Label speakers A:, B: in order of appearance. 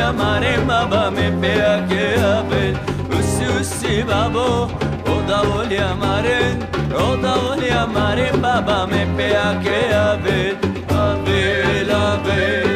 A: mare baba me pea que ave usi babo oda olha mare baba me pea que ave ave